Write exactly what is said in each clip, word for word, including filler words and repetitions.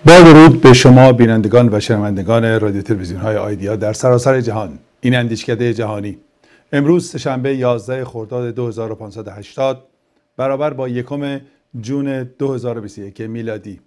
با درود به شما بینندگان و شنوندگان رادیو تلویزیون های آیدیا در سراسر جهان. این اندیشکده جهانی امروز سه‌شنبه یازده خرداد دو هزار و پانصد و هشتاد برابر با یکم جون دو هزار و بیست و یک میلادی.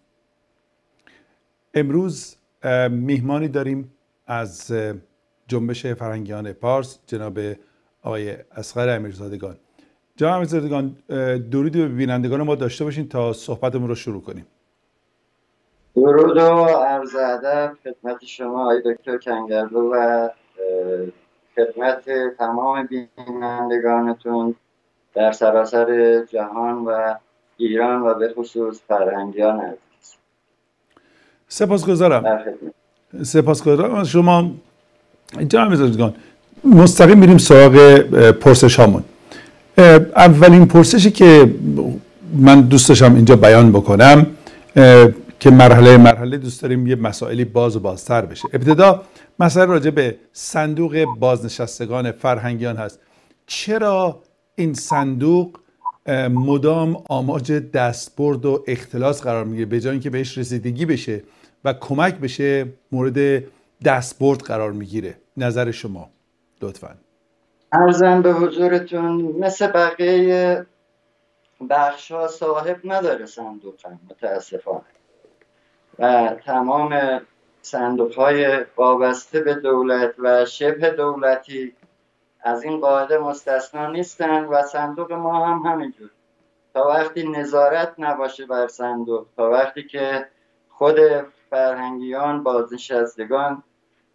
امروز میهمانی داریم از جنبش فرهنگیان پارس، جناب آقای اصغر امیرزادگان. جناب امیرزادگان، درودی به بینندگان ما داشته باشین تا صحبتمون رو شروع کنیم. درود و عرض ادب خدمت شما آقای دکتر کنگرلو و خدمت تمام بینندگانتون در سراسر جهان و ایران و به خصوص فرهنگیان عزیز. سپاسگزارم. سپاسگزارم از شما. جناب امیرزادگان، مستقیم میریم سراغ پرسش هامون. اولین پرسشی که من دوست داشتم اینجا بیان بکنم که مرحله مرحله دوست داریم یه مسائلی باز و بازتر بشه. ابتدا مسئله راجع به صندوق بازنشستگان فرهنگیان هست. چرا این صندوق مدام آماج دستبرد و اختلاس قرار میگیره به جای اینکه بهش رسیدگی بشه و کمک بشه مورد دستبرد قرار میگیره؟ نظر شما لطفاً. عرضم به حضورتون مثل بقیه بخش‌ها صاحب نداره صندوق، متاسفانه، و تمام صندوق‌های وابسته به دولت و شبه دولتی از این قاعده مستثنا نیستن و صندوق ما هم همینجور. تا وقتی نظارت نباشه بر صندوق، تا وقتی که خود فرهنگیان بازنشستگان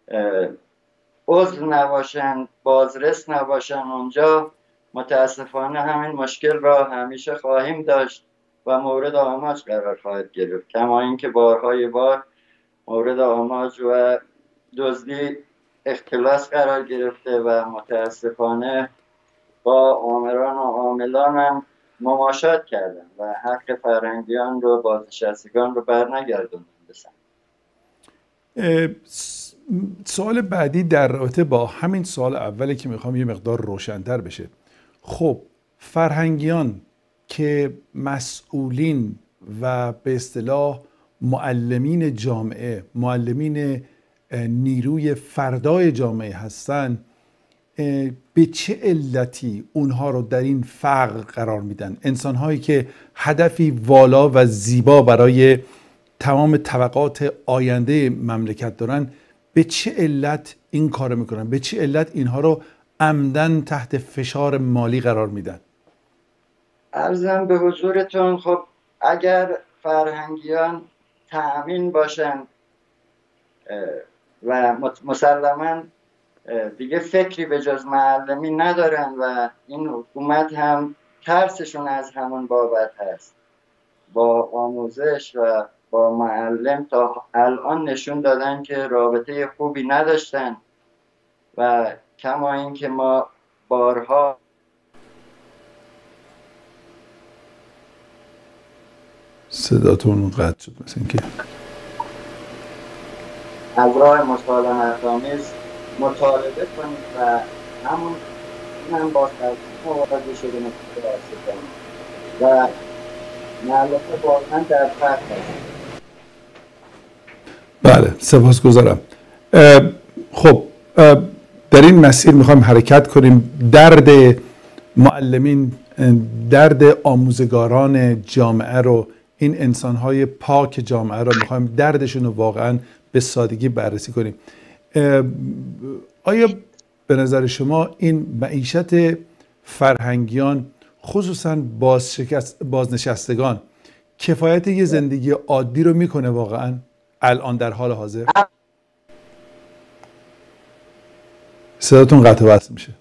عضو نباشن، بازرس نباشن اونجا، متاسفانه همین مشکل را همیشه خواهیم داشت و مورد آماج قرار خواهد گرفت. کما اینکه بارهای بار مورد آماج و دزدی اختلاس قرار گرفته و متاسفانه با آمران و عاملان هم مماشات کردن و حق فرهنگیان رو، بازنشستگان رو برنگردوندن. سوال بعدی در رابطه با همین سوال اولی که میخوام یه مقدار روشن‌تر بشه. خب فرهنگیان که مسئولین و به اصطلاح معلمین جامعه، معلمین نیروی فردای جامعه هستن، به چه علتی اونها رو در این فقر قرار میدن؟ انسان‌هایی که هدفی والا و زیبا برای تمام طبقات آینده مملکت دارن، به چه علت این کارو میکنن؟ به چه علت اینها رو عمدن تحت فشار مالی قرار میدن؟ عرضم به حضورتون، خب اگر فرهنگیان تأمین باشن و مسلما دیگه فکری به جز معلمی ندارن و این حکومت هم ترسشون از همون بابت هست، با آموزش و با معلم تا الان نشون دادن که رابطه خوبی نداشتن و کما این که ما بارها صداتون قطع شد، مثل اینکه از راه مسالمت آمیز مطالبه کنید و همون هم با مواجه شده متوسط و معلومه واقعا در فرق هست. بله، سپاسگزارم. خب در این مسیر میخوایم حرکت کنیم. درد معلمین، درد آموزگاران جامعه رو، این انسانهای پاک جامعه رو میخوایم دردشون رو واقعا به سادگی بررسی کنیم. آیا به نظر شما این معیشت فرهنگیان، خصوصا بازنشستگان، کفایت یه زندگی عادی رو میکنه واقعا الان در حال حاضر؟ صداتون قطع و وصل میشه،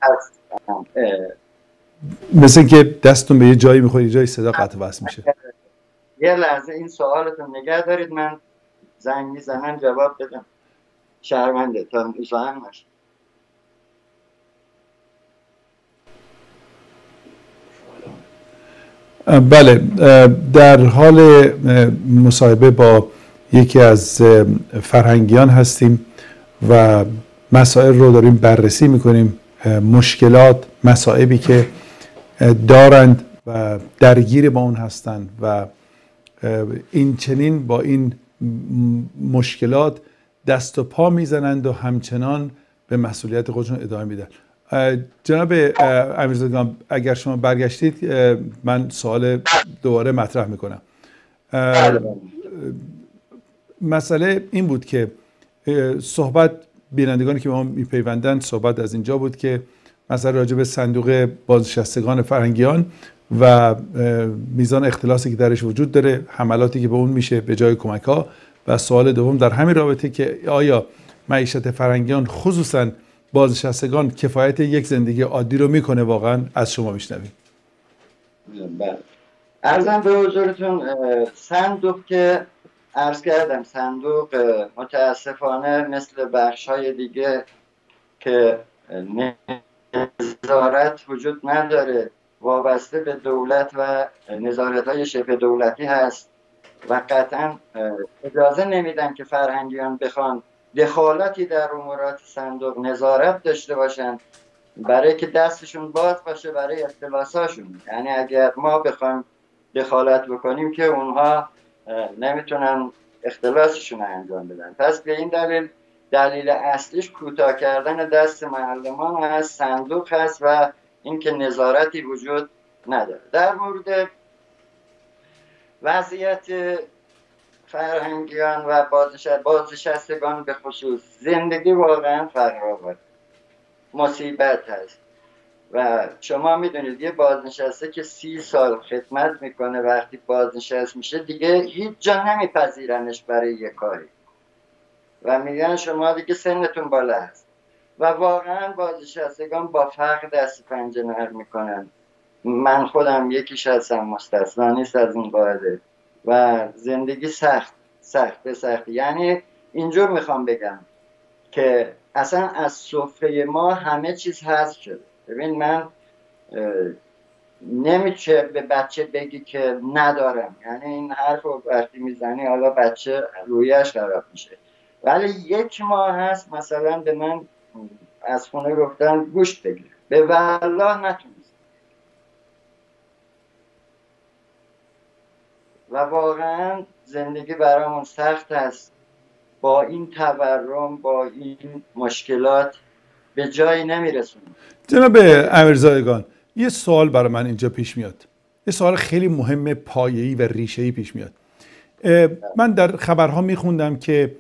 مثل که دستتون به یه جایی میخوره، یه جایی صدا قطع و وصل میشه. یه لحظه این سوالتون نگه دارید، من زنگ میزنم جواب بدم. شرمنده تا میفهم نشه. بله، در حال مصاحبه با یکی از فرهنگیان هستیم و مسائل رو داریم بررسی میکنیم، مشکلات، مصائبی که دارند و درگیر با اون هستند و این چنین با این مشکلات دست و پا میزنند و همچنان به مسئولیت خودشون ادامه میدن. جناب امیرزاده، اگر شما برگشتید من سوال دوباره مطرح میکنم. مسئله این بود که صحبت بینندگانی که به ما میپیوندن صحبت از اینجا بود که مثلا راجع به صندوق بازنشستگان فرهنگیان و میزان اختلاسی که درش وجود داره، حملاتی که به اون میشه به جای کمک ها، و سوال دوم در همین رابطه که آیا معیشت فرهنگیان خصوصا بازنشستگان کفایت یک زندگی عادی رو میکنه؟ واقعا از شما میشنویم. بله، عرضم به حضورتون صندوق که عرض کردم، صندوق متاسفانه مثل بخش های دیگه که نظارت وجود نداره، وابسته به دولت و نظارت های شبه دولتی هست و قطعا اجازه نمیدن که فرهنگیان بخوان دخالتی در امورات صندوق نظارت داشته باشن، برای که دستشون باز باشه برای اختلاساشون. یعنی اگر ما بخوایم دخالت بکنیم که اونها نمیتونن اختلاسشون رو انجام بدن. پس به این دلیل دلیل اصلیش کوتاه کردن دست معلمان هست، صندوق هست و اینکه نظارتی وجود نداره. در مورد وضعیت فرهنگیان و بازنشستگان به خصوص، زندگی واقعا فراوان مصیبت هست و شما میدونید یه بازنشسته که سی سال خدمت میکنه وقتی بازنشست میشه دیگه هیچ جا نمیپذیرنش برای یه کاری و میگن شما دیگه سنتون بالا هست و واقعا بازنشستگان با فقر دست پنجه نرم میکنن. من خودم یکیش هستم، مستثنا نیست از این قاعده و زندگی سخت سخت به سخت. یعنی اینجور میخوام بگم که اصلا از سفره ما همه چیز حذف شده. ببین من نمیشه به بچه بگی که ندارم، یعنی این حرف رو وقتی میزنی حالا بچه رویش خراب میشه، ولی یک ماه هست مثلا به من از خونه گفتن گوشت بگیر، به والله نتونست و واقعا زندگی برامون سخت است. با این تورم، با این مشکلات به جایی نمیرسونیم. جناب امیرزادگان، یه سوال برای من اینجا پیش میاد، یه سوال خیلی مهم پایه‌ای و ریشه‌ای پیش میاد. من در خبرها میخوندم که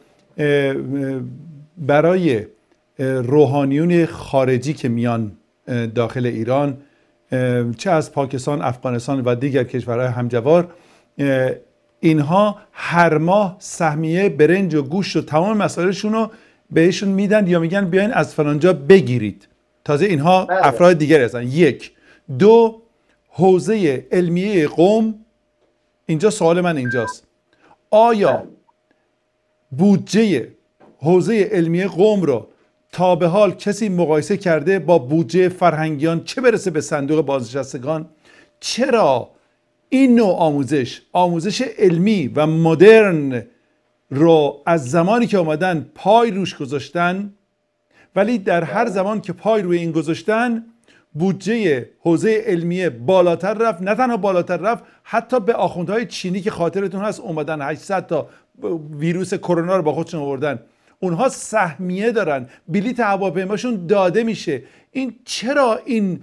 برای روحانیون خارجی که میان داخل ایران، چه از پاکستان، افغانستان و دیگر کشورهای همجوار، اینها هر ماه سهمیه برنج و گوشت و تمام مسائلشون رو بهشون میدن یا میگن بیاین از فلانجا بگیرید. تازه اینها افراد دیگر هستن. یک دو حوزه علمیه قم. اینجا سوال من اینجاست، آیا بودجه حوزه علمیه قم رو تا به حال کسی مقایسه کرده با بودجه فرهنگیان، چه برسه به صندوق بازنشستگان؟ چرا این نوع آموزش، آموزش علمی و مدرن رو از زمانی که آمدن پای روش گذاشتن، ولی در هر زمان که پای روی این گذاشتن بودجه حوزه علمیه بالاتر رفت، نه تنها بالاتر رفت، حتی به آخوندهای چینی که خاطرتون هست اومدن هشتصد تا ویروس کرونا رو با خودشون آوردن، اونها سهمیه دارن، بلیط هواپیماشون داده میشه. این چرا این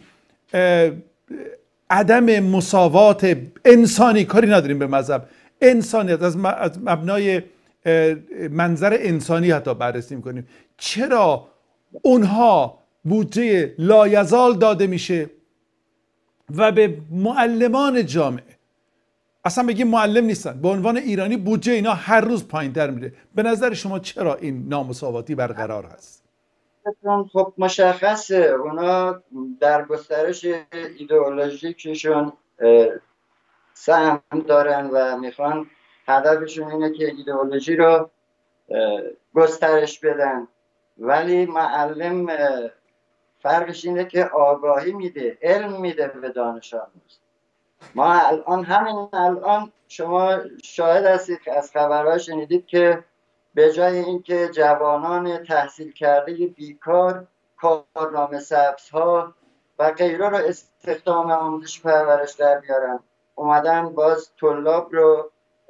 عدم مساوات انسانی، کاری نداریم به مذهب، انسانیت از مبنای منظر انسانی حتی بررسی میکنیم، چرا اونها بودجه لایزال داده میشه و به معلمان جامعه، اصلا بگیم معلم نیستن، به عنوان ایرانی بودجه اینا هر روز پایین تر میره؟ به نظر شما چرا این نامساواتی برقرار هست؟ خب مشخصه اونا در گسترش ایدئولوژیکشون سهم دارن و میخوان، هدفشون اینه که ایدئولوژی رو گسترش بدن، ولی معلم فرقش اینه که آگاهی میده، علم میده به دانش آموز. ما الان همین الان شما شاهد هستید که از خبرها شنیدید که به جای اینکه جوانان تحصیل کرده بیکار کارنامه سبزها و غیره رو استخدام آموزش پرورش در بیارن، اومدن باز طلاب رو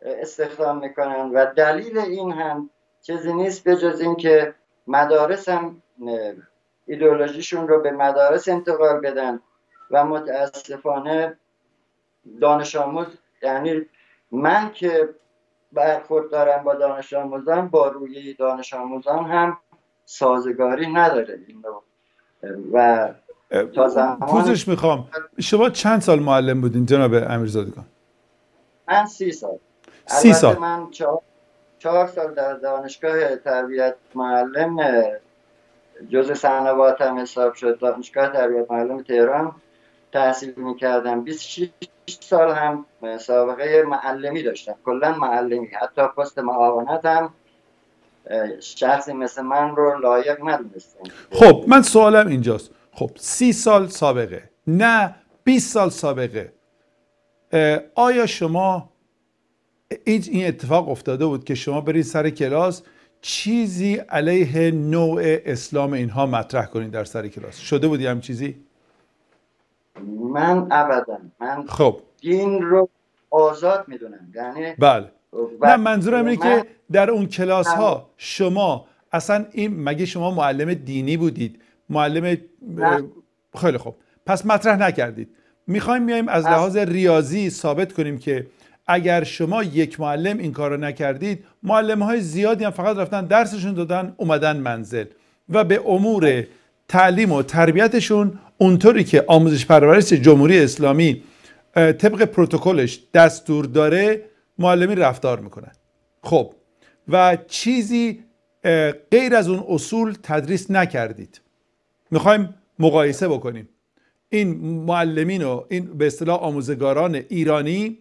استخدام میکنن و دلیل این هم چیزی نیست به جز این که مدارس هم ایدئولوژیشون رو به مدارس انتقال بدن و متاسفانه دانش آموز، یعنی من که برخورد دارم با دانش آموزان، با روی دانش آموزان هم سازگاری نداره این رو. و تا زمان پوزش میخوام، شما چند سال معلم بودین جناب امیرزادگان؟ من سی سال. سی سال. من چهار, چهار سال در دانشگاه تربیت معلم جزء سنواتم حساب شد، دانشگاه تربیت معلم تهران تحصیل میکردم. بیست و شش سال هم سابقه معلمی داشتم، کلا معلمی، حتی پست معاونت هم شخصی مثل من رو لایق ندونستم. خب من سوالم اینجاست، خب سی سال سابقه، نه بیست سال سابقه، آیا شما این اتفاق افتاده بود که شما برید سر کلاس چیزی علیه نوع اسلام اینها مطرح کنید در سر کلاس؟ شده بودی هم چیزی؟ من ابدا، من خب دین رو آزاد میدونم، یعنی بله. نه منظورم اینه که در اون کلاس ها شما اصلا این، مگه شما معلم دینی بودید؟ معلم نه. خیلی خوب، پس مطرح نکردید. میخوایم میایم از لحاظ ریاضی ثابت کنیم که اگر شما یک معلم این کارو نکردید، معلم های زیادی هم فقط رفتن درسشون دادن اومدن منزل و به امور تعلیم و تربیتشون اونطوری که آموزش پرورش جمهوری اسلامی طبق پروتکلش دستور داره معلمی رفتار میکنن. خب و چیزی غیر از اون اصول تدریس نکردید. میخوایم مقایسه بکنیم این معلمین و این به اصطلاح آموزگاران ایرانی،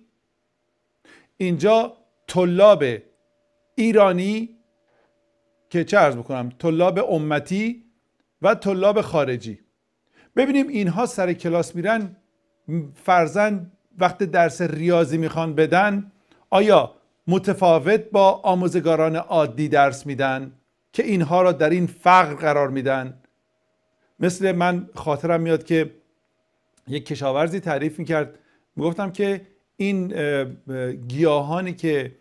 اینجا طلاب ایرانی که چه عرض بکنم، طلاب امتی و طلاب خارجی، ببینیم اینها سر کلاس میرن، فرضاً وقت درس ریاضی میخوان بدن، آیا متفاوت با آموزگاران عادی درس میدن که اینها را در این فقر قرار میدن؟ مثل من خاطرم میاد که یک کشاورزی تعریف میکرد، میگفتم که این گیاهانی که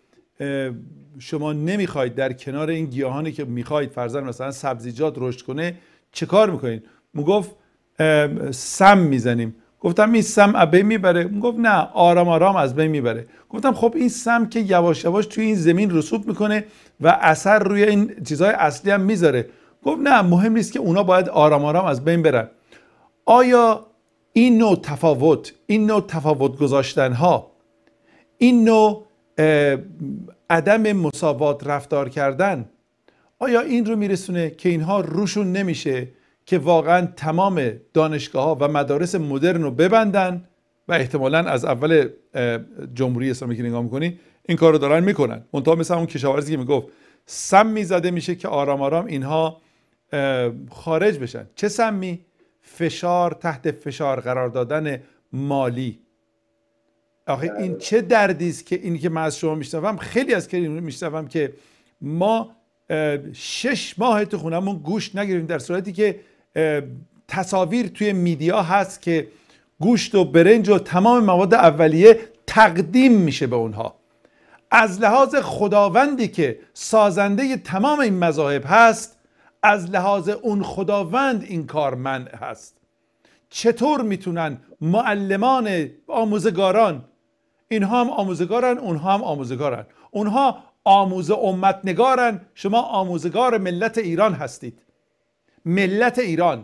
شما نمیخواید در کنار این گیاهانی که میخواید فرضاً مثلا سبزیجات رشد کنه چه کار میکنید؟ میگفت سم میزنیم. گفتم این سم از بین میبره؟ گفت نه، آرام آرام از بین میبره. گفتم خب این سم که یواش یواش توی این زمین رسوب میکنه و اثر روی این چیزهای اصلی هم میذاره. گفت نه، مهم نیست که اونا باید آرام آرام از بین برن. آیا این نوع تفاوت، این نوع تفاوت گذاشتن ها، این نوع عدم مساوات رفتار کردن، آیا این رو میرسونه که اینها روشون نمیشه که واقعا تمام دانشگاه ها و مدارس مدرن رو ببندن و احتمالاً از اول جمهوری اسلامی که نگاه میکنی این کار رو دارن میکنن؟ منتها مثل اون کشاورزی که میگفت سم میزده میشه که آرام آرام اینها خارج بشن. چه سمی؟ فشار، تحت فشار قرار دادن مالی. آخه این چه دردی است که اینی که من از شما میشنوم، خیلی از که میشنوم که ما شش ماه تو خونمون گوشت نگیریم، در صورتی که تصاویر توی میدیا هست که گوشت و برنج و تمام مواد اولیه تقدیم میشه به اونها. از لحاظ خداوندی که سازنده تمام این مذاهب هست، از لحاظ اون خداوند این کار منع هست. چطور میتونن معلمان، آموزگاران، اینها هم آموزگارن اونها هم آموزگارن، اونها آموز امت نگارن، شما آموزگار ملت ایران هستید. ملت ایران،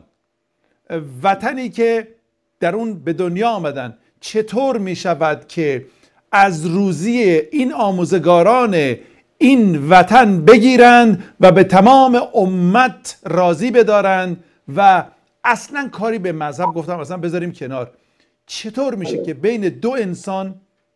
وطنی که در اون به دنیا آمدن، چطور می شود که از روزی این آموزگاران این وطن بگیرند و به تمام امت راضی بدارند و اصلا کاری به مذهب، گفتم اصلا بذاریم کنار، چطور میشه که بین دو انسان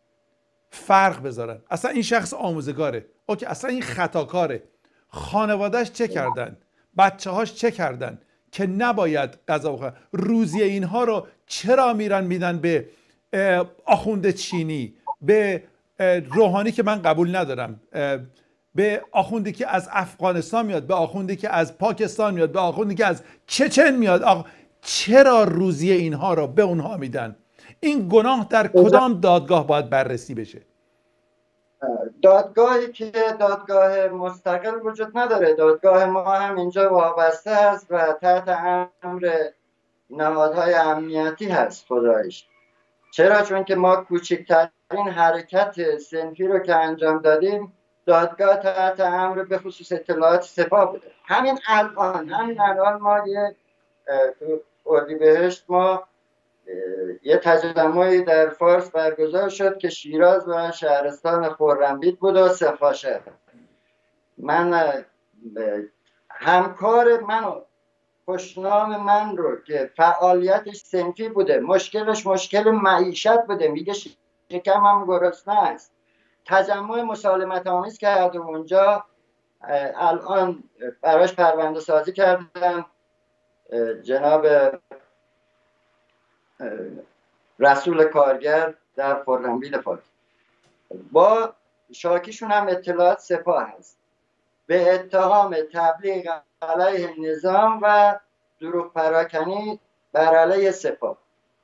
فرق بذارن؟ اصلا این شخص آموزگاره، اوکی، اصلا این خطاکاره، خانوادهش چه کردن، بچه هاش چه کردن که نباید غذا بخورن؟ روزی اینها رو چرا میرن میدن به آخوند چینی، به روحانی که من قبول ندارم، به آخوندی که از افغانستان میاد، به آخوندی که از پاکستان میاد، به آخوندی که از چچن میاد؟ آخ... چرا روزی اینها رو به اونها میدن؟ این گناه در کدام دادگاه باید بررسی بشه؟ دادگاهی که دادگاه مستقل وجود نداره. دادگاه ما هم اینجا وابسته است و تحت امر نهادهای امنیتی هست. خدایش چرا؟ چون که ما کوچکترین حرکت صنفی رو که انجام دادیم دادگاه تحت امر به خصوص اطلاعات سپاه بوده. همین الان همین الان ما یه تو اردیبهشت ما یه تجمعی در فارس برگزار شد که شیراز و شهرستان خرمدید بود و سپاهشهر. من همکار من و خوشنام من رو که فعالیتش صنفی بوده، مشکلش مشکل معیشت بوده، میگه شکم هم گرسنه است، تجمع مسالمت آمیز کرده اونجا. الان براش پرونده سازی کردن جناب رسول کارگر در خرمدید فارس. با شاکیشون هم اطلاعات سپاه هست به اتهام تبلیغ علیه نظام و دروغ پراکنی بر علیه سپاه.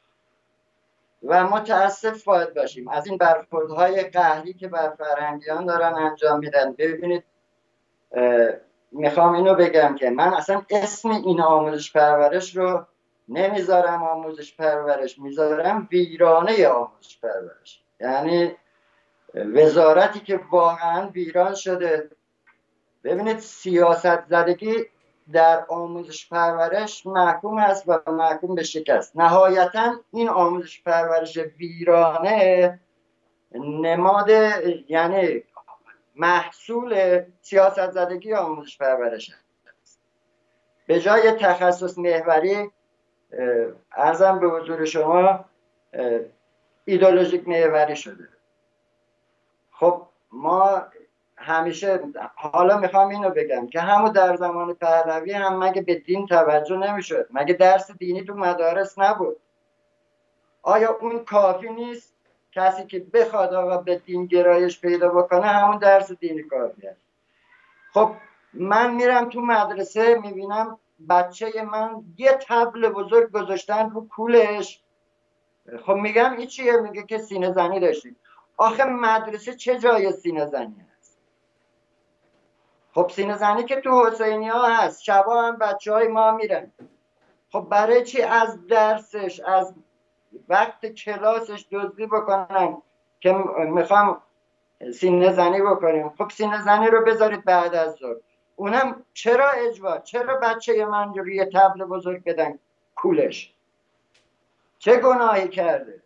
و متاسف باید باشیم از این برخوردهای قهری که بر فرهنگیان دارن انجام میدن. ببینید میخوام اینو بگم که من اصلا اسم این آموزش پرورش رو نمیذارم آموزش پرورش، میذارم ویرانه آموزش پرورش. یعنی وزارتی که واقعا ویران شده. ببینید سیاست زدگی در آموزش پرورش محکوم است و محکوم به شکست. نهایتا این آموزش پرورش ویرانه نماد یعنی محصول سیاست زدگی آموزش پرورش است. به جای تخصص محوری عرضم به حضور شما ایدئولوژیک محوری شده. خب ما همیشه حالا میخوام اینو بگم که همون در زمان پهلوی هم مگه به دین توجه نمیشد؟ مگه درس دینی تو مدارس نبود؟ آیا اون کافی نیست؟ کسی که بخواد آقا به دین گرایش پیدا بکنه همون درس دینی کافیه. خب من میرم تو مدرسه میبینم بچه من یه طبل بزرگ گذاشتن رو کولش. خب میگم این چیه؟ میگه که سینه زنی داشتیم. آخه مدرسه چه جای سینه زنی هست؟ خب سینه زنی که تو حسینی ها هست، شبا هم بچه های ما میرن. خب برای چی از درسش از وقت کلاسش دزدی بکنن که میخوام سینه زنی بکنیم؟ خب سینه زنی رو بذارید بعد از ظهر. اونم چرا اجبار؟ چرا بچه من رو یه طبل بزرگ بدن کولش؟ چه گناهی کرده؟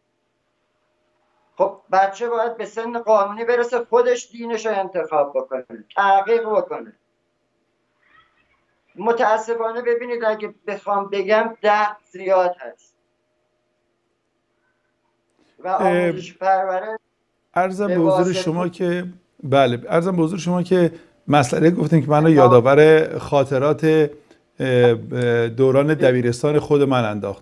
خب بچه باید به سن قانونی برسه خودش دینش رو انتخاب بکنه، تحقیق بکنه. متاسفانه ببینید اگه بخوام بگم درد زیاد هست و آموزش پرورش. عرضم به حضور شما که بله عرضم به حضور شما که مسئله گفتیم که منو یادآور خاطرات دوران دبیرستان خود من انداخت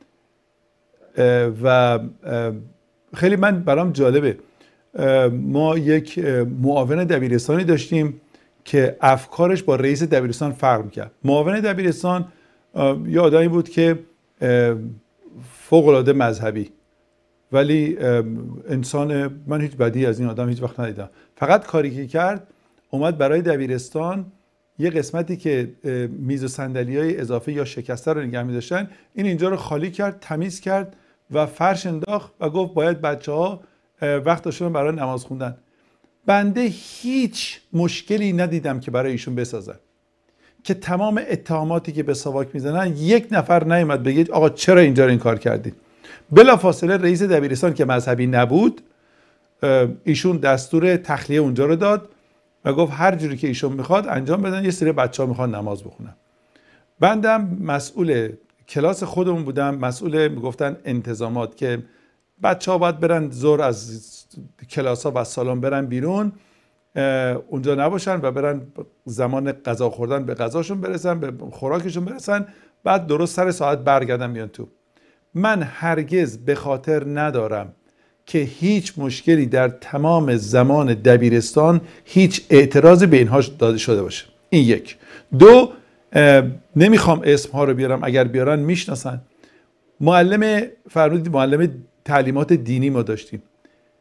و خیلی من برام جالبه. ما یک معاون دبیرستانی داشتیم که افکارش با رئیس دبیرستان فرق می‌کرد. معاون دبیرستان یه آدمی بود که فوق‌العاده مذهبی، ولی انسان، من هیچ بدی از این آدم هیچ وقت ندیدم. فقط کاری که کرد اومد برای دبیرستان یه قسمتی که میز و صندلی‌های اضافه یا شکسته رو نگه می‌داشتن، این اینجا رو خالی کرد، تمیز کرد و فرش انداخت و گفت باید بچه‌ها وقت داشتن برای نماز خوندن. بنده هیچ مشکلی ندیدم که برای ایشون بسازن، که تمام اتهاماتی که به ساواک میزنن یک نفر نیامد بگید آقا چرا اینجا این کار کردید. بلافاصله رئیس دبیرستان که مذهبی نبود ایشون دستور تخلیه اونجا رو داد و گفت هر جوری که ایشون میخواد انجام بدن، یه سری بچه‌ها میخوان نماز بخونن. بندم مسئول کلاس خودمون بودم، مسئول میگفتن انتظامات که بچه‌ها باید برن ظهر از کلاس‌ها و سالن برن بیرون، اونجا نباشن و برن زمان غذا خوردن به غذاشون برسن، به خوراکشون برسن، بعد درست سر ساعت برگردن بیان تو. من هرگز به خاطر ندارم که هیچ مشکلی در تمام زمان دبیرستان هیچ اعتراضی به اینها داده شده باشه. این یک. دو، نمیخوام اسمها رو بیارم، اگر بیارن میشناسن. معلم فرمودید معلم تعلیمات دینی ما داشتیم.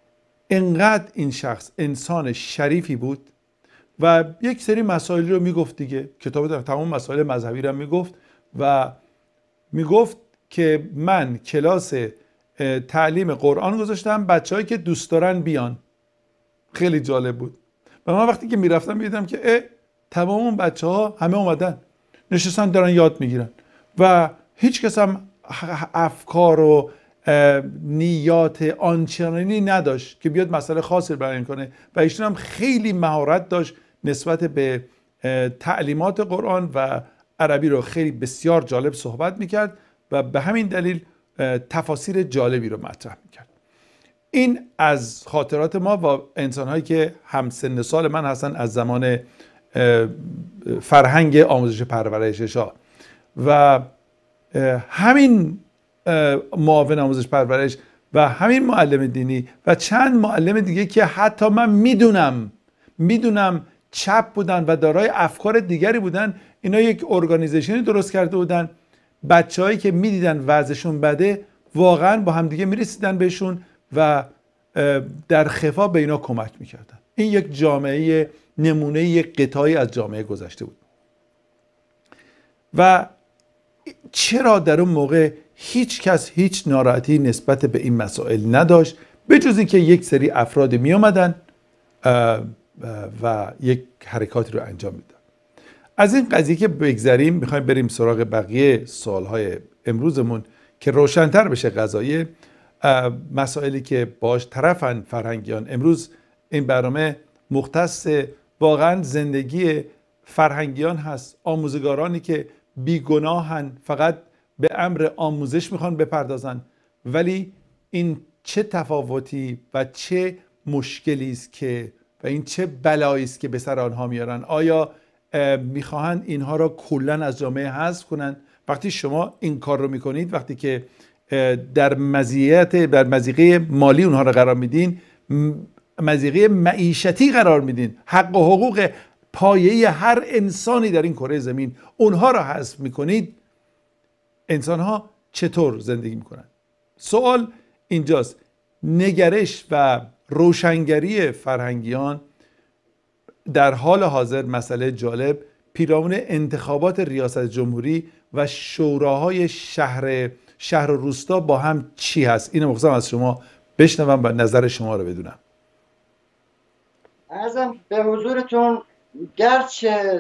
انقدر این شخص انسان شریفی بود و یک سری مسائلی رو میگفت دیگه، کتاب تمام مسائل مذهبی رو میگفت و میگفت که من کلاس تعلیم قرآن گذاشتم، بچه‌هایی که دوست دارن بیان. خیلی جالب بود و من وقتی که میرفتم میدیدم که اه تمام اون بچه‌ها همه اومدن نشستن دارن یاد میگیرن و هیچ کس هم افکار و نیات آنچنانی نداشت که بیاد مسئله خاصی رو بیان کنه و ایشون هم خیلی مهارت داشت نسبت به تعلیمات قرآن و عربی رو خیلی بسیار جالب صحبت میکرد و به همین دلیل تفاسیر جالبی رو مطرح میکرد. این از خاطرات ما و انسان‌هایی که هم سن سال من هستن از زمان فرهنگ آموزش پرورششا و همین معاون آموزش پرورش و همین معلم دینی و چند معلم دیگه که حتی من میدونم میدونم چپ بودن و دارای افکار دیگری بودن، اینا یک ارگانیزیشنی درست کرده بودن. بچه‌هایی که میدیدن وضعشون بده واقعا با هم دیگه میرسیدن بهشون و در خفا به اینا کمک میکردن. این یک جامعه نمونه، یک قطعی از جامعه گذشته بود. و چرا در اون موقع هیچ کس هیچ ناراحتی نسبت به این مسائل نداشت به جز اینکه یک سری افراد می اومدن و یک حرکاتی رو انجام میدن. از این قضیه که بگذریم میخوایم بریم سراغ بقیه سوالهای امروزمون که روشن‌تر بشه قضیه، مسائلی که باش طرفن فرهنگیان. امروز این برنامه مختص واقعا زندگی فرهنگیان هست، آموزگارانی که بیگناهن، فقط به امر آموزش میخوان بپردازن، ولی این چه تفاوتی و چه مشکلی است که و این چه بلایی است که به سر آنها میارن. آیا میخواهند اینها را کلا از جامعه حذف کنن؟ وقتی شما این کار رو میکنید، وقتی که در مزیت در مضیقه مالی اونها را قرار میدین، مضیقه معیشتی قرار میدین، حق و حقوق پایه‌ای هر انسانی در این کره زمین اونها را حذف میکنید، انسانها چطور زندگی میکنن؟ سوال اینجاست. نگرش و روشنگری فرهنگیان در حال حاضر مسئله جالب پیرامون انتخابات ریاست جمهوری و شوراهای شهر شهر و روستا با هم چی هست؟ اینو می‌خواستم از شما بشنوم و نظر شما رو بدونم. عرضم به حضورتون، گرچه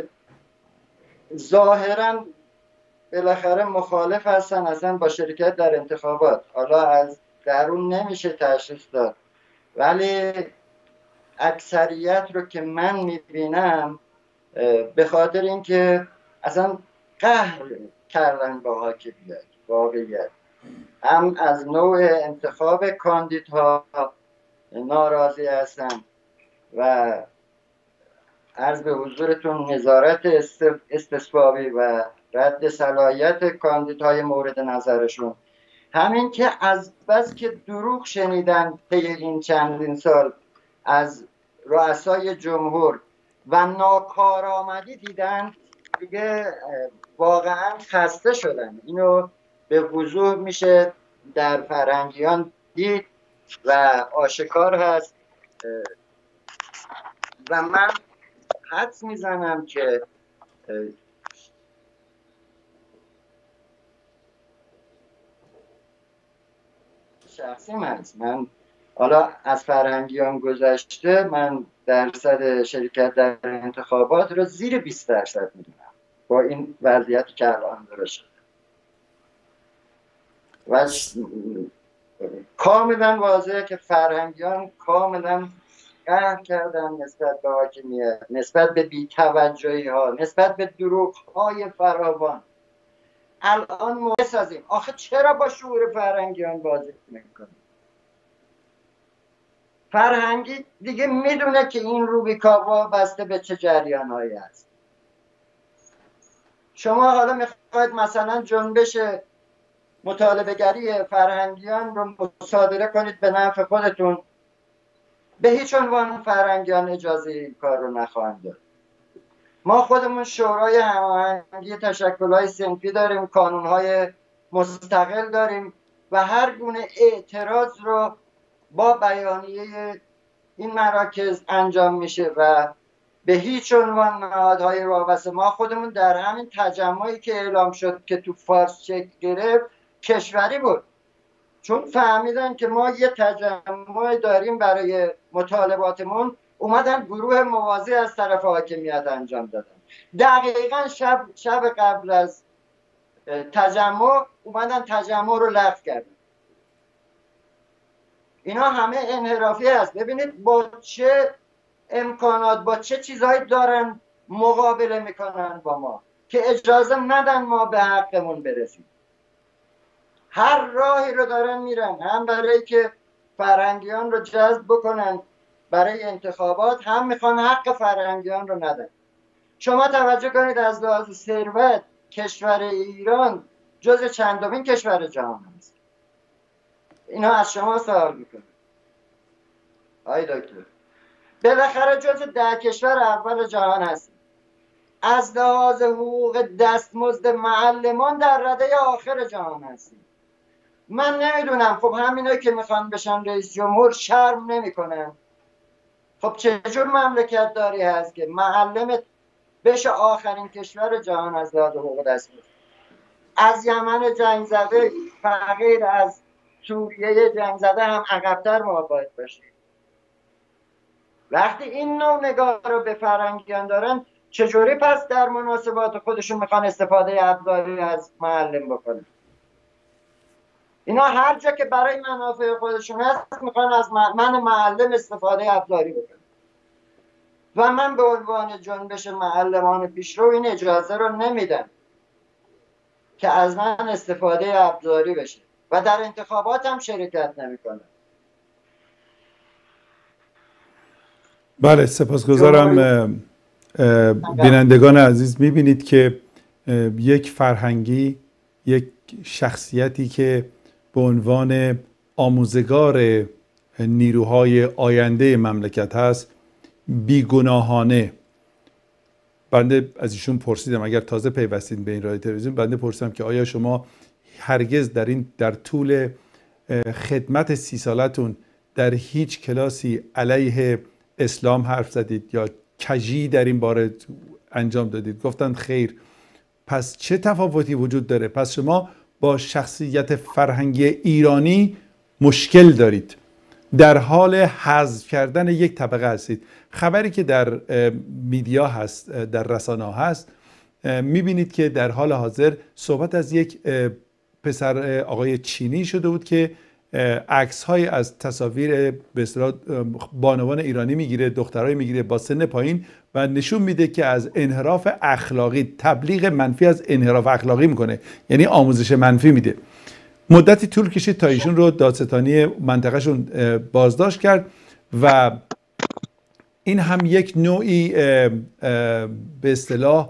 ظاهراً بالاخره مخالف هستن اصلا با شرکت در انتخابات، حالا از درون نمیشه تشخیص داد، ولی اکثریت رو که من میبینم به خاطر اینکه اصلا قهر کردن با حاکمیت، واقعیت هم از نوع انتخاب کاندیدها ناراضی هستن و عرض به حضورتون نظارت استثبابی و رد صلاحیت کاندیدهای مورد نظرشون، همین که از بس که دروغ شنیدن طی این چندین سال از رؤسای جمهور و ناکارآمدی دیدن، دیگه واقعا خسته شدن. اینو به وضوح میشه در فرهنگیان دید و آشکار هست و من حدس میزنم که شخصیم هست، من حالا از فرهنگیان گذشته من درصد شرکت در انتخابات رو زیر بیست درصد میدونم با این وضعیت که الان داره شده و کاملا واضحه که فرهنگیان کاملا قهر کردن نسبت به حاکمیت، نسبت به بی‌توجهی ها، نسبت به دروغ های فراوان. الان موقع سازیم. آخه چرا با شعور فرهنگیان بازی میکنیم؟ فرهنگی دیگه میدونه که این روبیکاوا بسته به چه جریان هایی هست. شما حالا میخواید مثلا جنبش مطالبه گری فرهنگیان رو مصادره کنید به نفع خودتون، به هیچ عنوان فرهنگیان اجازه این کار رو نخواهند داد. ما خودمون شورای هماهنگی تشکل‌های صنفی داریم، کانون‌های مستقل داریم و هر گونه اعتراض رو با بیانیه این مراکز انجام میشه و به هیچ عنوان نهادهای وابسته، ما خودمون در همین تجمعی که اعلام شد که تو فارس شکل گرفت کشوری بود، چون فهمیدن که ما یه تجمع داریم برای مطالباتمون، اومدن گروه موازی از طرف حاکمیت انجام دادن. دقیقا شب شب قبل از تجمع اومدن تجمع رو لغو کردن. اینا همه انحرافی است. ببینید با چه امکانات، با چه چیزهایی دارن مقابله میکنن با ما که اجازه ندن ما به حقمون برسیم. هر راهی رو دارن میرن، هم برای که فرهنگیان رو جذب بکنن برای انتخابات، هم میخوان حق فرهنگیان رو ندن. شما توجه کنید از لحاظ ثروت کشور ایران جز چندمین کشور جهان است. اینا از شما سوال میکنه آی دکتر، بالاخره جز ده کشور اول جهان هست. از لحاظ حقوق دستمزد معلمان در رده آخر جهان هستیم. من نمیدونم خب همینایی که میخوان بشن رئیس جمهور شرم نمیکنن. خب چجور مملکت داری هست که معلمت بشه آخرین کشور جهان از لحاظ حقوق دستمزد؟ از یمن جنگ زده فقیر از سوریه جنگ زده هم عقب‌تر ما باید باشیم. وقتی این نوع نگاه رو به فرهنگیان دارن، چجوری پس در مناسبات خودشون میخوان استفاده ابزاری از معلم بکنن؟ اینا هر جا که برای منافع خودشون هست میخوان از من معلم استفاده ابزاری بکنن و من به عنوان جنبش معلمان پیشرو این اجازه رو نمیدم که از من استفاده ابزاری بشه و در انتخابات هم شرکت نمیکنم. بله سپاسگزارم. بینندگان عزیز، میبینید که یک فرهنگی، یک شخصیتی که به عنوان آموزگار نیروهای آینده مملکت هست بیگناهانه، بنده از ایشون پرسیدم اگر تازه پیوستین به این رادیو تلویزیون، بنده پرسیدم که آیا شما هرگز در این در طول خدمت سی سالتون در هیچ کلاسی علیه اسلام حرف زدید یا کجی در این باره انجام دادید؟ گفتن خیر. پس چه تفاوتی وجود داره؟ پس شما با شخصیت فرهنگی ایرانی مشکل دارید، در حال حذف کردن یک طبقه هستید. خبری که در میدیا هست، در رسانه هست، میبینید که در حال حاضر صحبت از یک پسر آقای چینی شده بود که عکس های از تصاویر به اصطلاح بانوان ایرانی میگیره، دخترای میگیره با سن پایین و نشون میده که از انحراف اخلاقی، تبلیغ منفی از انحراف اخلاقی میکنه، یعنی آموزش منفی میده. مدتی طول کشید تا ایشون رو دادستانی منطقهشون بازداشت کرد و این هم یک نوعی به اصطلاح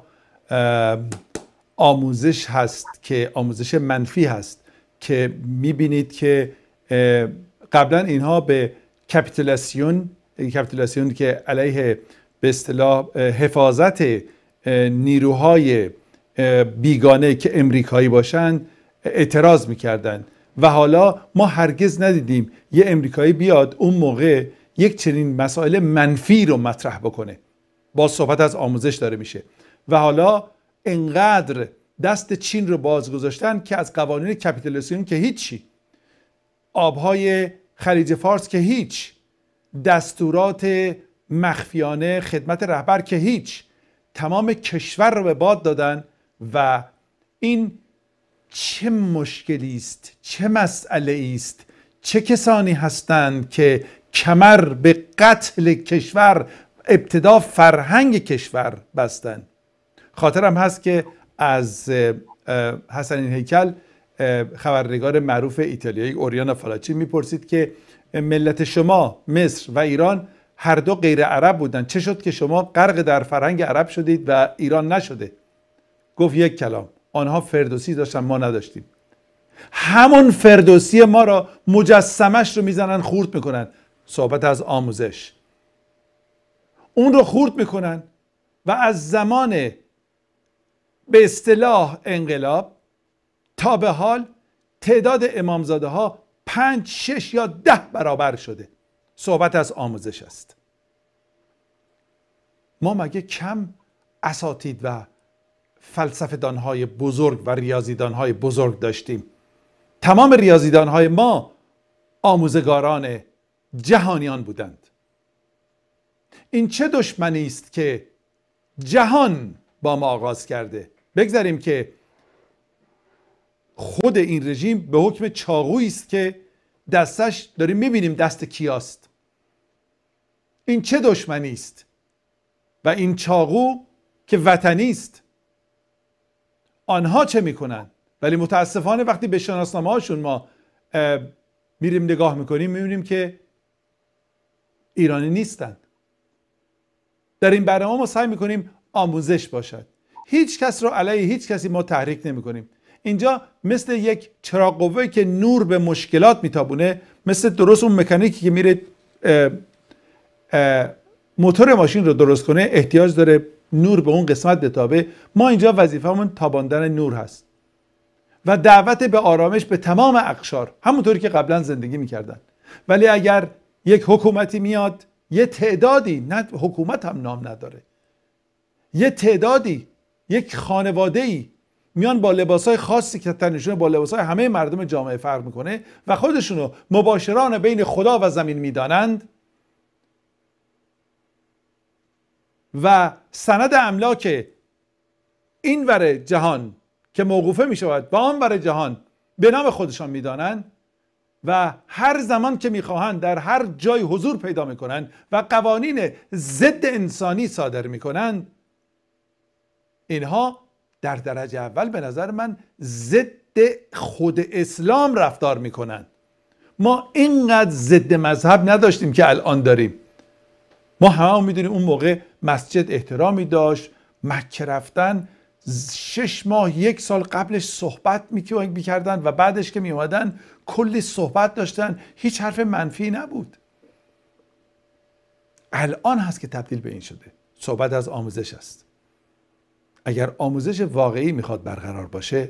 آموزش هست که آموزش منفی هست که میبینید که قبلا اینها به کپیتولاسیون کپیتولاسیون که علیه به اصطلاح حفاظت نیروهای بیگانه که امریکایی باشند اعتراض میکردن و حالا ما هرگز ندیدیم یه امریکایی بیاد اون موقع یک چنین مسائل منفی رو مطرح بکنه. با صحبت از آموزش داره میشه و حالا انقدر دست چین رو باز گذاشتن که از قوانین کپیتولاسیون که هیچی، آبهای خلیج فارس که هیچ، دستورات مخفیانه خدمت رهبر که هیچ، تمام کشور رو به باد دادن. و این چه مشکلی است، چه مسئله است، چه کسانی هستند که کمر به قتل کشور، ابتدا فرهنگ کشور بستن. خاطرم هست که از حسنین هیکل خبرنگار معروف ایتالیایی اوریانا فالاچی میپرسید که ملت شما مصر و ایران هر دو غیر عرب بودن، چه شد که شما غرق در فرهنگ عرب شدید و ایران نشده؟ گفت یک کلام، آنها فردوسی داشتن ما نداشتیم. همون فردوسی ما را مجسمش رو میزنن خورد میکنن. صحبت از آموزش، اون رو خورد میکنن و از زمان به اصطلاح انقلاب تا به حال تعداد امامزاده ها پنج شش یا ده برابر شده. صحبت از آموزش است. ما مگه کم اساتید و فلسفه‌دان‌های بزرگ و ریاضیدان‌های بزرگ داشتیم؟ تمام ریاضیدان‌های ما آموزگاران جهانیان بودند. این چه دشمنی است که جهان با ما آغاز کرده؟ بگذاریم که خود این رژیم به حکم چاقویی است که دستش داریم میبینیم دست کیاست. این چه دشمنی است؟ و این چاقو که وطنی است، آنها چه میکنن؟ ولی متاسفانه وقتی به شناسنامه هاشون ما میریم نگاه میکنیم میبینیم که ایرانی نیستن. در این برنامه ما سعی میکنیم آموزش باشد. هیچ کس رو علیه هیچ کسی ما تحریک نمیکنیم. اینجا مثل یک چراغ قوه‌ای که نور به مشکلات میتابونه، مثل درست اون مکانیکی که میره اه اه موتور ماشین رو درست کنه احتیاج داره نور به اون قسمت بتابه. ما اینجا وظیفمون تاباندن نور هست و دعوت به آرامش به تمام اقشار، همونطوری که قبلا زندگی میکردن. ولی اگر یک حکومتی میاد، یه تعدادی، نه حکومت هم نام نداره، یه تعدادی، یک خانواده‌ای میان با لباسای خاصی که تنشون با لباسای همه مردم جامعه فرق میکنه و خودشونو مباشران بین خدا و زمین میدانند و سند املاک این ور جهان که موقوفه می شود با آن ور جهان به نام خودشان میدانند و هر زمان که میخواهند در هر جای حضور پیدا میکنند و قوانین ضد انسانی صادر میکنند، اینها در درجه اول به نظر من ضد خود اسلام رفتار میکنند. ما اینقدر ضد مذهب نداشتیم که الان داریم. ما همه میدونیم اون موقع مسجد احترامی داشت، مکه رفتن شش ماه یک سال قبلش صحبت میکردن و بعدش که میومدن کلی صحبت داشتن، هیچ حرف منفی نبود. الان هست که تبدیل به این شده. صحبت از آموزش است. اگر آموزش واقعی میخواد برقرار باشه،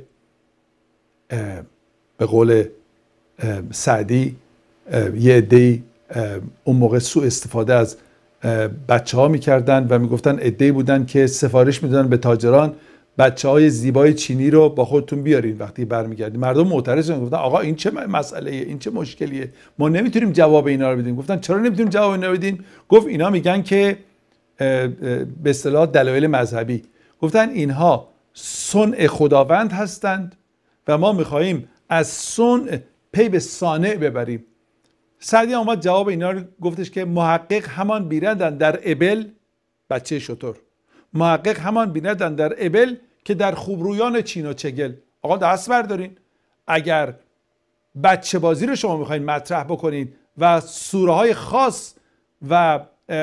به قول سعدی یه عده‌ای اون موقع سوء استفاده از بچه ها میکردن و میگفتن عده‌ای بودن که سفارش میدادن به تاجران بچه های زیبای چینی رو با خودتون بیارین. وقتی برمیگردیم مردم معترض شدن، گفتن آقا این چه مسئله ایه، این چه مشکلیه، ما نمیتونیم جواب اینا رو بدیم. گفتن چرا نمیتونیم جواب اینا رو بدین؟ گفت اینا میگن که به اصطلاح دلایل مذهبی. گفتن اینها صنع خداوند هستند و ما میخواییم از صنع پی به صانع ببریم. سعدی آمد جواب اینا رو گفتش که محقق همان بیندن در ابل، بچه شتر، محقق همان بیندن در ابل که در خوبرویان چین و چگل. آقا دست بردارین، اگر بچه بازی رو شما میخواین مطرح بکنید و سوره های خاص و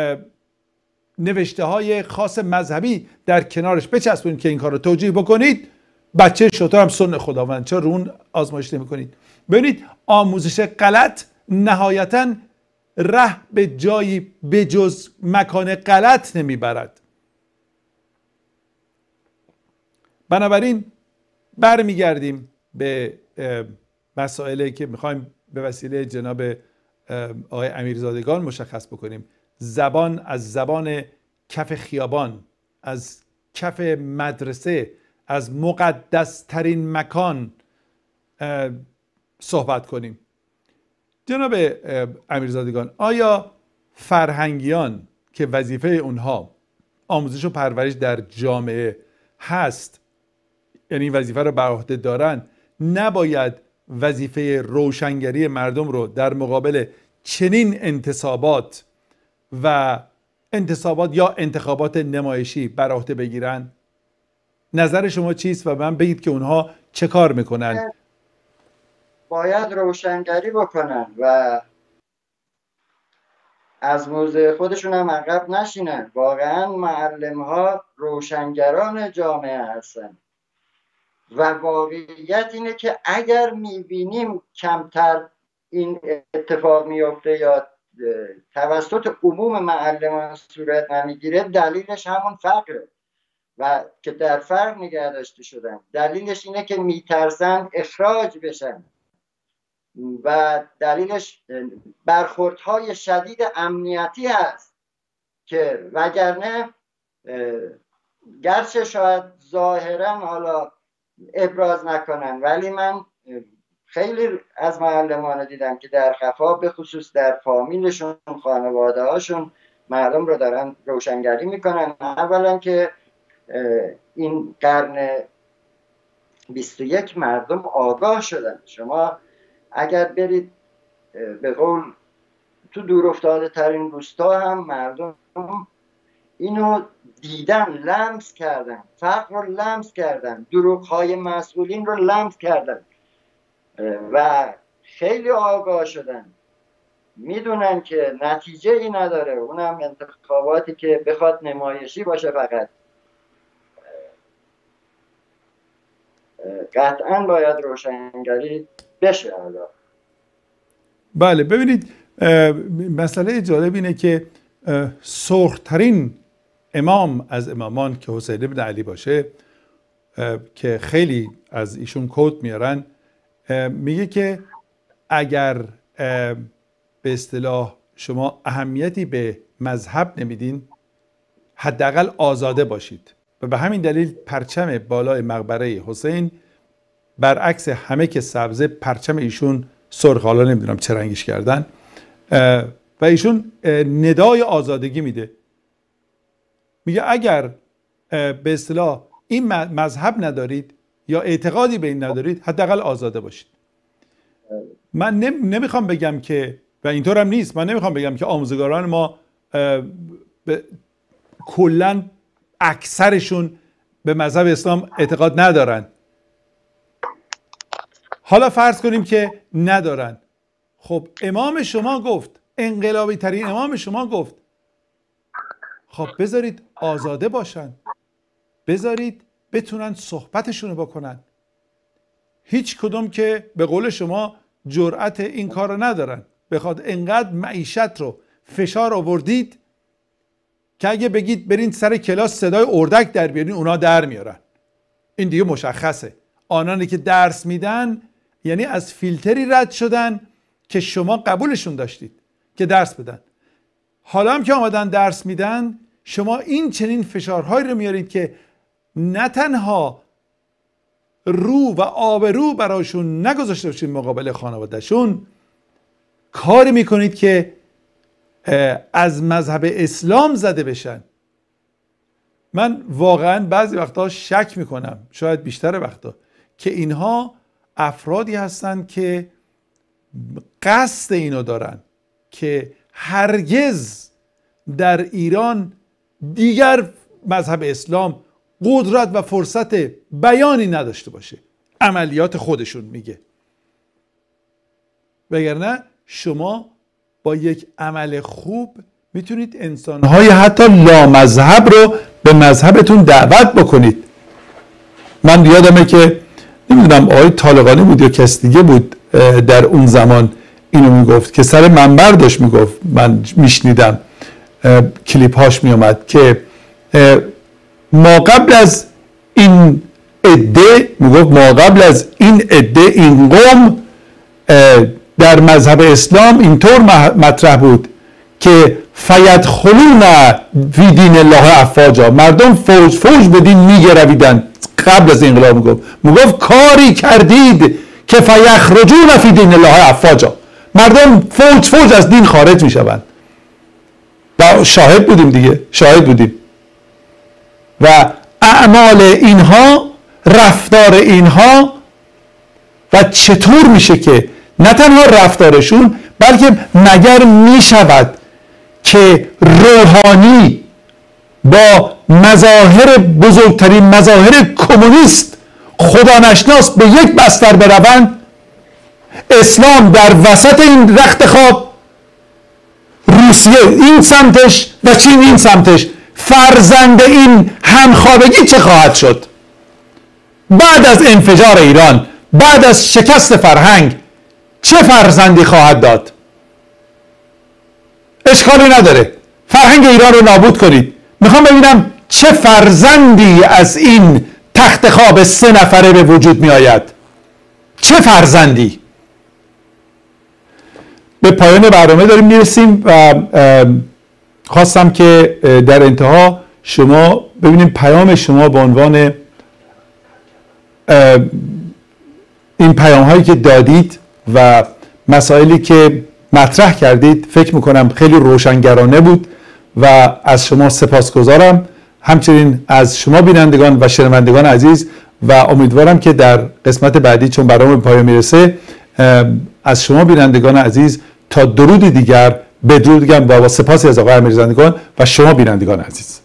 نوشته های خاص مذهبی در کنارش بچسبونید که این کار رو توجیه بکنید، بچه شتر هم سنت خداوند، چرا رو اون آزمایش نمی‌کنید؟ ببینید آموزش غلط نهایتاً ره به جایی به جز مکان غلط نمیبرد. بنابراین برمیگردیم به مسائلی که میخوایم به وسیله جناب آقای امیرزادگان مشخص بکنیم. زبان از زبان کف خیابان، از کف مدرسه، از مقدس ترین مکان صحبت کنیم. جناب امیرزادگان، آیا فرهنگیان که وظیفه اونها آموزش و پرورش در جامعه هست، یعنی وظیفه رو بر عهده دارن، نباید وظیفه روشنگری مردم رو در مقابل چنین انتصابات و انتصابات یا انتخابات نمایشی بر عهده بگیرن؟ نظر شما چیست و من بگید که اونها چه کار میکنن؟ باید روشنگری بکنن و از موضع خودشون هم عقب نشینن. واقعا معلم ها روشنگران جامعه هستن و واقعیت اینه که اگر میبینیم کمتر این اتفاق میفته یا توسط عموم معلمان صورت نمیگیره، دلیلش همون فقره و که در فقر نگه داشته شدن. دلیلش اینه که میترسن اخراج بشن و دلیلش برخوردهای شدید امنیتی هست که وگرنه گرچه شاید ظاهرا حالا ابراز نکنن، ولی من خیلی از معلمان دیدم که در خفا به خصوص در فامیلشون، خانواده هاشون مردم رو دارن روشنگری میکنن. اولا که این قرن بیست و یک مردم آگاه شدن. شما اگر برید به قول تو دور افتاده ترین روستا هم مردم اینو دیدن، لمس کردن، فقر رو لمس کردن، دروغ های مسئولین رو لمس کردن و خیلی آگاه شدن. میدونن که نتیجه ای نداره، اونم انتخاباتی که بخواد نمایشی باشه فقط. قطعا باید روشنگری بشه. حالا بله ببینید، مسئله جالب اینه که سرخ‌ترین امام از امامان که حسین بن علی باشه، که خیلی از ایشون کوت میارن، میگه که اگر به اصطلاح شما اهمیتی به مذهب نمیدین، حداقل آزاده باشید. و به همین دلیل پرچم بالای مقبره حسین برعکس همه که سبزه، پرچم ایشون سرخ، حالا نمیدونم چه رنگش کردن، و ایشون ندای آزادگی میده. میگه اگر به اصطلاح این مذهب ندارید یا اعتقادی به این ندارید، حداقل آزاده باشید. من نمیخوام بگم که، و اینطور هم نیست، من نمیخوام بگم که آموزگاران ما کلاً اکثرشون به مذهب اسلام اعتقاد ندارن. حالا فرض کنیم که ندارن. خب امام شما گفت، انقلابی ترین امام شما گفت، خب بذارید آزاده باشن، بذارید بتونن صحبتشونو بکنن. هیچ کدوم که به قول شما جرأت این کار رو ندارن. بخواد انقدر معیشت رو فشار آوردید که اگه بگید برین سر کلاس صدای اردک در بیارین، اونا در میارن. این دیگه مشخصه. آنانی که درس میدن یعنی از فیلتری رد شدن که شما قبولشون داشتید که درس بدن. حالا هم که آمدن درس میدن، شما این چنین فشارهایی رو میارید که نه تنها رو و آبرو براشون نگذاشته باشید مقابل خانوادهشون، کاری میکنید که از مذهب اسلام زده بشن. من واقعا بعضی وقتا شک میکنم، شاید بیشتر وقتا، که اینها افرادی هستن که قصد اینو دارن که هرگز در ایران دیگر مذهب اسلام قدرت و فرصت بیانی نداشته باشه. عملیات خودشون میگه. وگرنه شما با یک عمل خوب میتونید انسانهای حتی لامذهب رو به مذهبتون دعوت بکنید. من یادمه که نمیدونم آقای طالقانی بود یا کس دیگه بود در اون زمان اینو میگفت، که سر منبر داشت میگفت، من میشنیدم کلیپ هاش میومد، که ما قبل از این عده، میگفت ما قبل از این عده، این قوم در مذهب اسلام اینطور مطرح بود که فیدخلون فی دین الله افواجا، مردم فوج فوج به دین میگرویدن. قبل از انقلاب میگفت میگفت کاری کردید که فیخرجون فی دین الله افواجا، مردم فوج فوج از دین خارج میشوند. و شاهد بودیم دیگه، شاهد بودیم. و اعمال اینها، رفتار اینها، و چطور میشه که نه تنها رفتارشون، بلکه مگر میشود که روحانی با مظاهر بزرگترین مظاهر کمونیست خدا نشناس به یک بستر بروند؟ اسلام در وسط این رخت خواب، روسیه این سمتش و چین این سمتش، فرزند این همخوابگی چه خواهد شد؟ بعد از انفجار ایران، بعد از شکست فرهنگ، چه فرزندی خواهد داد؟ اشکالی نداره، فرهنگ ایران رو نابود کنید. میخوام ببینم چه فرزندی از این تخت خواب سه نفره به وجود می آید. چه فرزندی؟ به پایان برنامه داریم میرسیم و خواستم که در انتها شما ببینیم پیام شما به عنوان این پیام هایی که دادید و مسائلی که مطرح کردید فکر میکنم خیلی روشنگرانه بود و از شما سپاسگزارم، همچنین از شما بینندگان و شنوندگان عزیز، و امیدوارم که در قسمت بعدی چون برنامه به پایان میرسه از شما بینندگان عزیز تا درودی دیگر بدرود میگم و با سپاسی از آقای امیرزندگان و شما بینندگان عزیز.